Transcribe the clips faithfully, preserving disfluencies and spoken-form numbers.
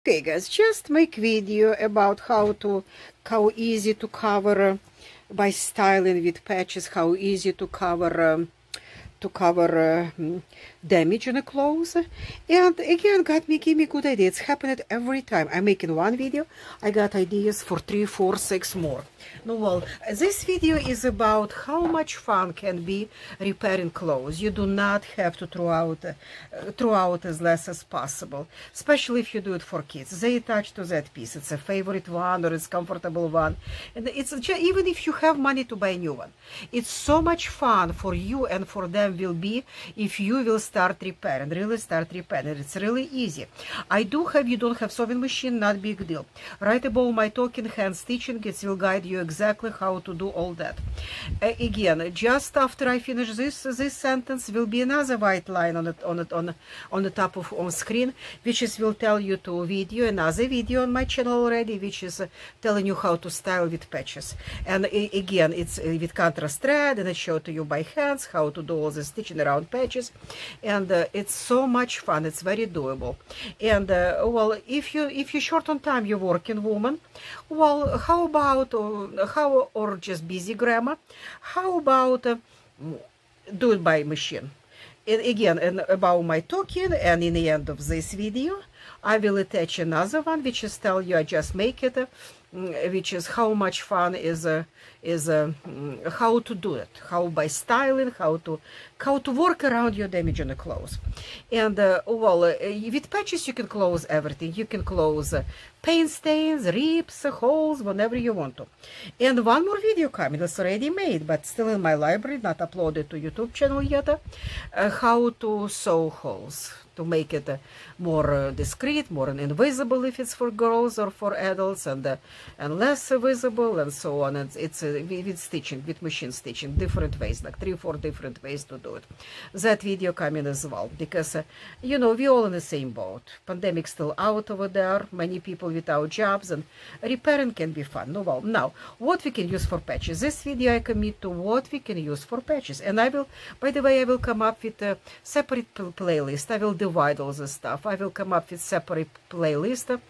Okay guys, just make video about how to how easy to cover uh, by styling with patches, how easy to cover um, to cover uh, damage on the clothes. And again, got me give me good idea. It's happened every time I'm making one video. I got ideas for three, four, six more. No, well, this video is about how much fun can be repairing clothes. You do not have to throw out uh, throw out as less as possible, especially if you do it for kids. They attach to that piece. It's a favorite one or it's comfortable one, and it's just, even if you have money to buy a new one, it's so much fun for you and for them will be if you will start repairing, really start repairing. It's really easy. I do have, you don't have sewing machine, not big deal. Right above my talking hand stitching, it will guide you exactly how to do all that. Uh, again, just after I finish this this sentence will be another white line on it on it on on the top of on screen, which is will tell you to video another video on my channel already, which is uh, telling you how to style with patches. And uh, again, it's uh, with contrast thread, and I show to you by hands how to do all the stitching around patches, and uh, it's so much fun. It's very doable. And uh, well, if you if you're short on time, you're working woman, well, how about uh, how or just busy grandma, how about uh, do it by machine? And again, and about my talking, and in the end of this video I will attach another one which is tell you I just make it, uh, which is how much fun is uh, is uh, how to do it, how by styling, how to how to work around your damage on the clothes. And uh, well, uh, with patches you can close everything. You can close uh, paint stains, rips, holes, whenever you want to. And one more video coming, it's already made but still in my library, not uploaded to YouTube channel yet, uh, how to sew holes, to make it uh, more uh, discreet, more invisible if it's for girls or for adults, and uh, and less visible, and so on. And it's uh, with stitching, with machine stitching, different ways, like three, four different ways to do it. That video coming as well, because uh, you know, we all in the same boat. Pandemic still out over there, many people without jobs, and repairing can be fun. No, well, now what we can use for patches. This video I commit to what we can use for patches, and I will, by the way, I will come up with a separate playlist. I will divide all the stuff. I will come up with separate playlist, uh,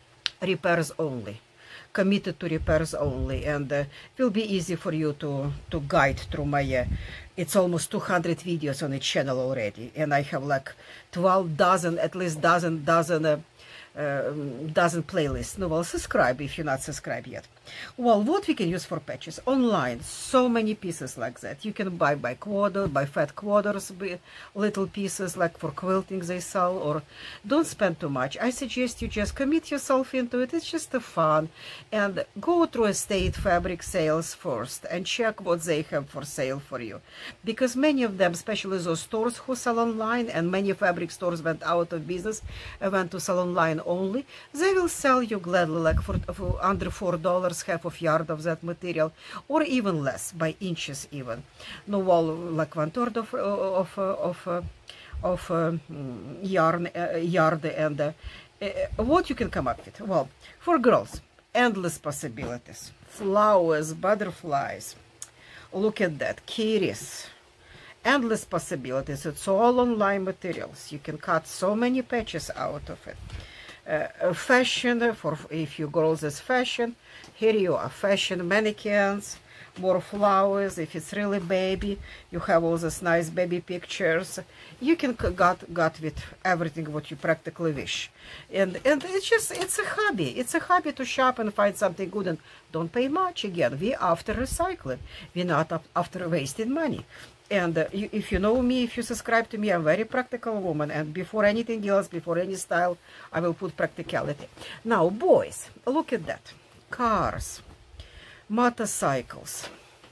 repairs only, committed to repairs only, and uh, it will be easy for you to to guide through my uh, it's almost two hundred videos on the channel already, and I have like twelve dozen, at least dozen dozen uh, uh, dozen playlists. No, well, subscribe if you're not subscribed yet. Well, what we can use for patches online, so many pieces like that. You can buy by quarter, by fat quarters, little pieces like for quilting they sell, or don't spend too much. I suggest you just commit yourself into it. It's just a fun, and go through estate fabric sales first and check what they have for sale for you, because many of them, especially those stores who sell online, and many fabric stores went out of business and went to sell online only, they will sell you gladly like for, for under four dollars, half of yard of that material, or even less, by inches even. No, well, like one third of of of of, of uh, yarn uh, yard. And uh, uh, what you can come up with? Well, for girls, endless possibilities. Flowers, butterflies. Look at that, kitties. Endless possibilities. It's all online materials. You can cut so many patches out of it. Uh, fashion, for if you girls is fashion, here you are, fashion mannequins, more flowers. If it's really baby, you have all these nice baby pictures. You can got got with everything what you practically wish, and and it's just it's a hobby. It's a hobby to shop and find something good, and don't pay much. Again, we after recycling, we're not after wasting money. And uh, you, if you know me, if you subscribe to me, I'm a very practical woman. And before anything else, before any style, I will put practicality. Now, boys, look at that. Cars, motorcycles,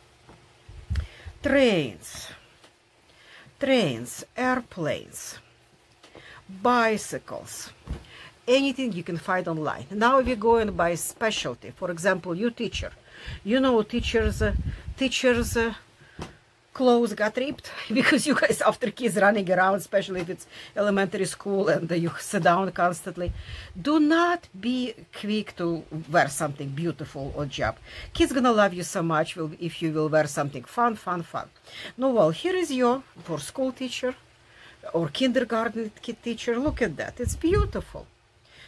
trains, trains, airplanes, bicycles, anything you can find online. Now we go and buy specialty. For example, you teacher. You know, teachers, uh, teachers, uh, clothes got ripped because you guys after kids running around, especially if it's elementary school and you sit down constantly. Do not be quick to wear something beautiful or job. Kids gonna love you so much if you will wear something fun, fun, fun. No, well, here is your for school teacher or kindergarten kid teacher. Look at that, it's beautiful.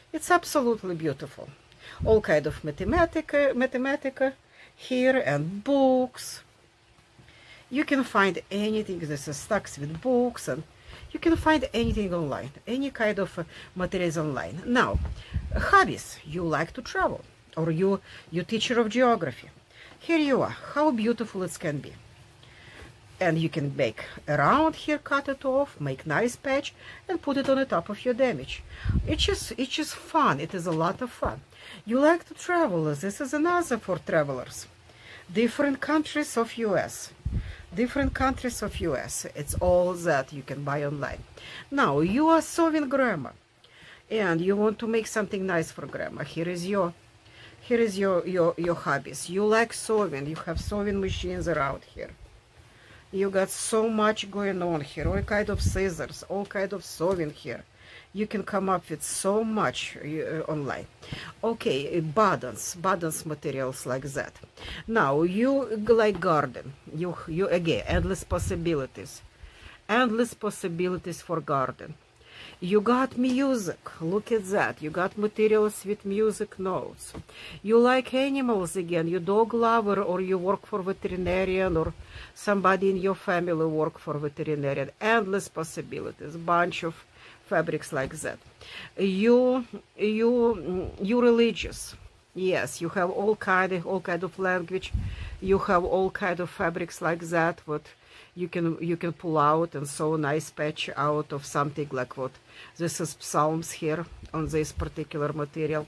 It's absolutely beautiful. All kind of mathematica, mathematica here and books. You can find anything. This is stocks with books, and you can find anything online, any kind of uh, materials online. Now, hobbies. You like to travel, or you you teacher of geography. Here you are. How beautiful it can be. And you can make around here, cut it off, make nice patch, and put it on the top of your damage. It's just it's just fun. It is a lot of fun. You like to travel. This is another for travelers. Different countries of U S Different countries of U S It's all that you can buy online. Now, you are sewing grandma, and you want to make something nice for grandma. Here is your, here is your, your, your hobbies. You like sewing. You have sewing machines around here. You got so much going on here. All kind of scissors, all kind of sewing here. You can come up with so much uh, online. Okay, buttons, buttons materials like that. Now, you like garden. You, you again, endless possibilities. Endless possibilities for garden. You got music. Look at that. You got materials with music notes. You like animals again. You dog lover, or you work for veterinarian, or somebody in your family work for veterinarian. Endless possibilities. Bunch of fabrics like that. You, you, you religious. Yes, you have all kind of all kind of language. You have all kind of fabrics like that. What you can you can pull out and sew a nice patch out of something like what this is Psalms here on this particular material.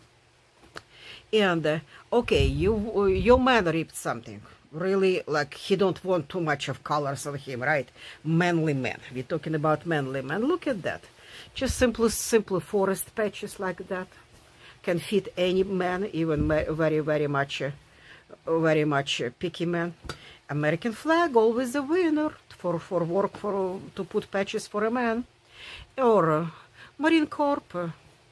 And uh, okay, you your man ripped something. Really, like, he don't want too much of colors on him, right? Manly man. We're talking about manly man. Look at that. Just simple, simple forest patches like that can fit any man, even very, very much, uh, very much uh, picky man. American flag, always a winner for for work for to put patches for a man, or uh, Marine Corps uh,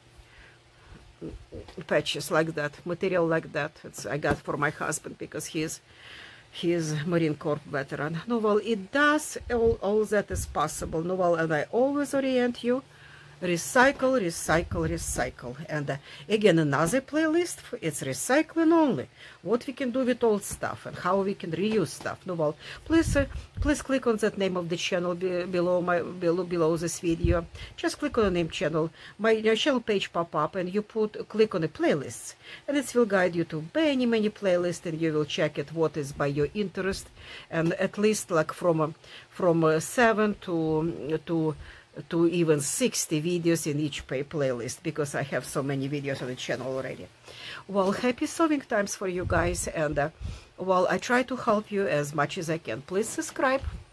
patches like that, material like that. It's I got for my husband because he's he's Marine Corps veteran. No, well, it does all all that is possible. No, well, and I always orient you. Recycle, recycle, recycle. And uh, again, another playlist, it's recycling only. What we can do with old stuff and how we can reuse stuff. No, well, please, uh, please click on that name of the channel be below my below below this video. Just click on the name channel. My uh, channel page pop up, and you put click on the playlists, and it will guide you to many many playlists, and you will check it what is by your interest, and at least like from uh, from uh, seven to to. to even sixty videos in each pay playlist, because I have so many videos on the channel already. Well, happy sewing times for you guys, and uh, well, I try to help you as much as I can. Please subscribe.